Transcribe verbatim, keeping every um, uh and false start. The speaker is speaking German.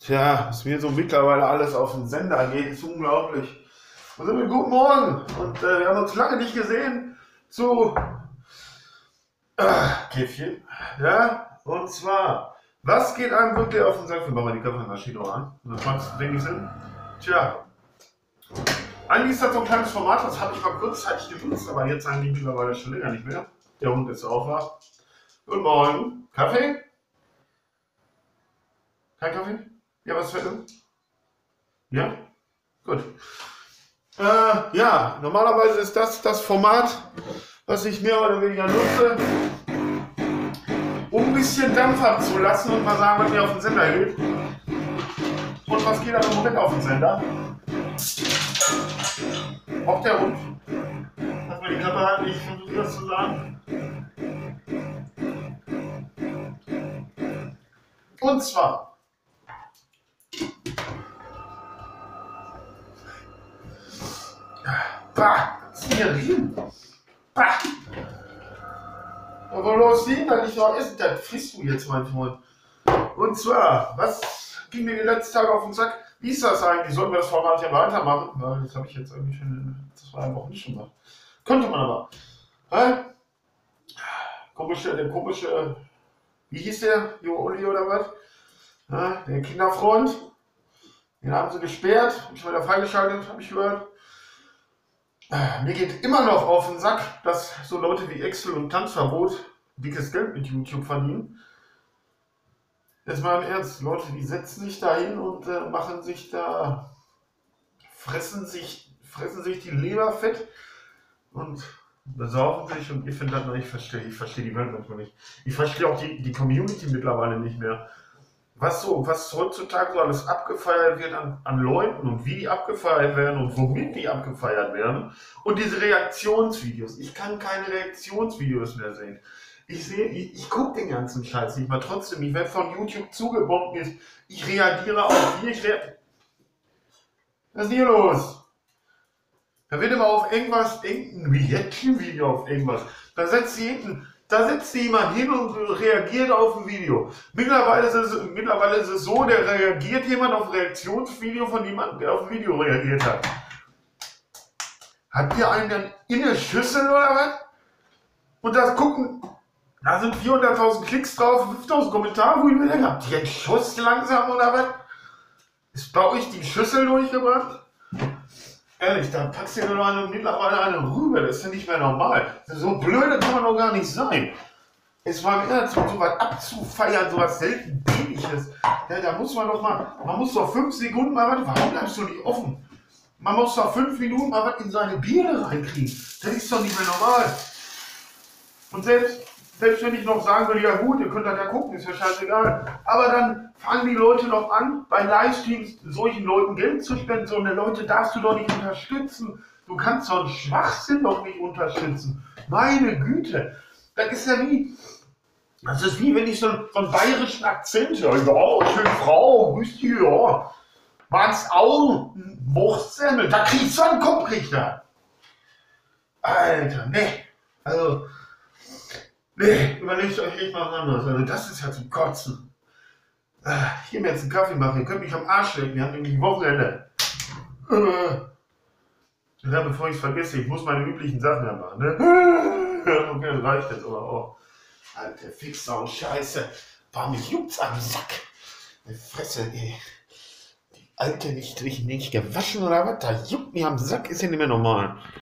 Tja, was mir so mittlerweile alles auf den Sender geht, ist unglaublich. Und so, guten Morgen. Und äh, wir haben uns lange nicht gesehen zu äh, Käffchen. Ja, und zwar, was geht einem wirklich auf den Sack? Wir machen mal die Kaffeemaschine an. Und das macht wenig Sinn. Tja, eigentlich ist das so ein kleines Format, das habe ich mal kurzzeitig genutzt, aber jetzt eigentlich mittlerweile schon länger nicht mehr. Der Hund ist auch wach. Guten Morgen. Kaffee? Kein Kaffee? Ja, was fällt denn? Ja? Gut. Äh, ja, normalerweise ist das das Format, was ich mehr oder weniger nutze, um ein bisschen Dampf abzulassen und mal sagen, was mir auf den Sender geht. Und was geht da im Moment auf den Sender? Auch der Hund. Lass mal die Klappe halten, ich versuche das zu sagen. Und zwar Bah, was ist denn hier drin? Bah! Aber los, liegen da nicht noch essen, das frisst du jetzt, mein Freund. Und zwar, was ging mir die letzten Tage auf den Sack? Wie ist das eigentlich? Sollten wir das Format hier weitermachen? Na, das habe ich jetzt irgendwie schon in zwei Wochen nicht schon gemacht. Könnte man aber. Hä? Komische, der komische, wie hieß der? Jo Uli oder was? Ja, der Kinderfreund. Den haben sie gesperrt und schon wieder freigeschaltet, habe ich gehört. Mir geht immer noch auf den Sack, dass so Leute wie Excel und Tanzverbot dickes Geld mit YouTube verdienen. Jetzt mal im Ernst, Leute, die setzen sich da hin und äh, machen sich da, fressen sich, fressen sich die Leber fett und besaufen sich, und ich finde das noch, ich verstehe, ich verstehe die Welt manchmal nicht. Ich verstehe auch die, die Community mittlerweile nicht mehr. Was so, was heutzutage so alles abgefeiert wird an, an Leuten und wie die abgefeiert werden und womit die abgefeiert werden. Und diese Reaktionsvideos. Ich kann keine Reaktionsvideos mehr sehen. Ich sehe, ich, ich gucke den ganzen Scheiß nicht mal. Trotzdem, ich werde von YouTube zugebombt. Ich, ich reagiere auf hier. Ich rea Was ist hier los? Da wird immer auf irgendwas, irgendein Reaction-Video auf irgendwas. Da setzt sie hinten. Da sitzt jemand hin und reagiert auf ein Video. Mittlerweile ist, es, mittlerweile ist es so, der reagiert jemand auf ein Reaktionsvideo von jemandem, der auf ein Video reagiert hat. Habt ihr einen dann in eine Schüssel oder was? Und das gucken, da sind vierhunderttausend Klicks drauf, fünftausend Kommentare, wo ich mir denke, habt ihr einen Schuss langsam oder was? Ist bei euch die Schüssel durchgebracht? Ehrlich, da packst du dir noch eine, mittlerweile eine rüber, das ist ja nicht mehr normal. So blöde kann man doch gar nicht sein. Es war mir ernst, so was abzufeiern, so was selten Billiges. Ja, da muss man doch mal, man muss doch fünf Sekunden mal was, warum bleibst du nicht offen? Man muss doch fünf Minuten mal was in seine Birne reinkriegen. Das ist doch nicht mehr normal. Und selbst, selbst wenn ich noch sagen würde, ja gut, ihr könnt das ja gucken, ist ja scheißegal. Aber dann fangen die Leute noch an, bei Livestreams solchen Leuten Geld zu spenden. So eine Leute darfst du doch nicht unterstützen. Du kannst so einen Schwachsinn doch nicht unterstützen. Meine Güte. Das ist ja wie, das ist wie wenn ich so einen, so einen bayerischen Akzent höre. Ja, schön Frau, grüß dich, ja. Magst auch Wurstsemmel? Da kriegst du einen Kopfrichter. Alter, ne. Also, nee, überlegt euch echt mal was anderes. Also das ist ja zum Kotzen. Ah, hier mir jetzt einen Kaffee machen. Ihr könnt mich am Arsch lecken. Wir haben nämlich Wochenende. Ja, bevor ich es vergesse, ich muss meine üblichen Sachen dann machen. Ne? Okay, das reicht jetzt aber auch. Alter Fixer und Scheiße. Boah, mich juckt's am Sack. Die Fresse, ey. Die Alte nicht, nicht gewaschen oder was? Da juckt mich am Sack, ist ja nicht mehr normal.